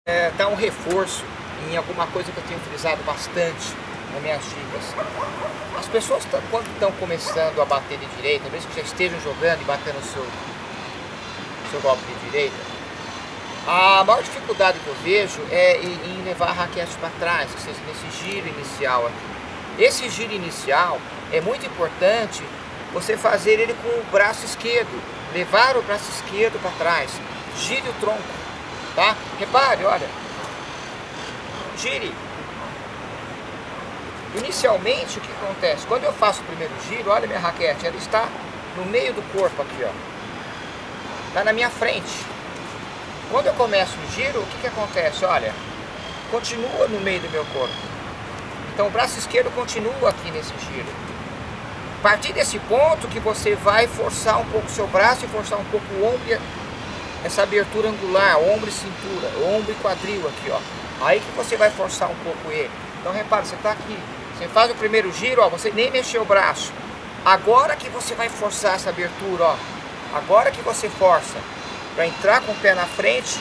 Dar um reforço em alguma coisa que eu tenho frisado bastante nas minhas dicas. As pessoas, quando estão começando a bater de direita, mesmo que já estejam jogando e batendo o seu golpe de direita, a maior dificuldade que eu vejo é em levar a raquete para trás, ou seja, nesse giro inicial aqui. Esse giro inicial é muito importante você fazer ele com o braço esquerdo, levar o braço esquerdo para trás, gire o tronco, tá? Repare, olha, gire. Inicialmente, o que acontece? Quando eu faço o primeiro giro, olha minha raquete, ela está no meio do corpo aqui, ó. Está na minha frente. Quando eu começo o giro, o que acontece? Olha, continua no meio do meu corpo. Então o braço esquerdo continua aqui nesse giro. A partir desse ponto que você vai forçar um pouco o seu braço e forçar um pouco o ombro, essa abertura angular, ombro e cintura, ombro e quadril aqui, ó. Aí que você vai forçar um pouco ele. Então repara, você está aqui, você faz o primeiro giro, ó, você nem mexeu o braço. Agora que você vai forçar essa abertura, ó. Agora que você força para entrar com o pé na frente,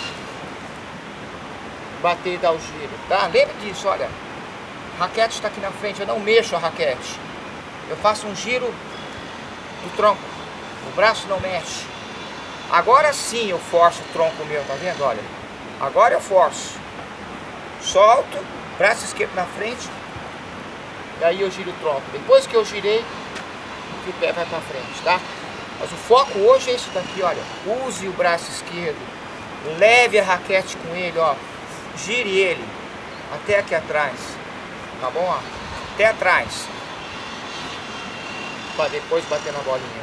bater e dar o giro, tá? Lembre disso, olha. A raquete está aqui na frente, eu não mexo a raquete. Eu faço um giro do tronco, o braço não mexe. Agora sim eu forço o tronco meu, tá vendo? Olha, agora eu forço. Solto, braço esquerdo na frente, e aí eu giro o tronco. Depois que eu girei, o pé vai para frente, tá? Mas o foco hoje é isso daqui, olha. Use o braço esquerdo, leve a raquete com ele, ó. Gire ele até aqui atrás, tá bom? Ó? Até atrás, para depois bater na bolinha.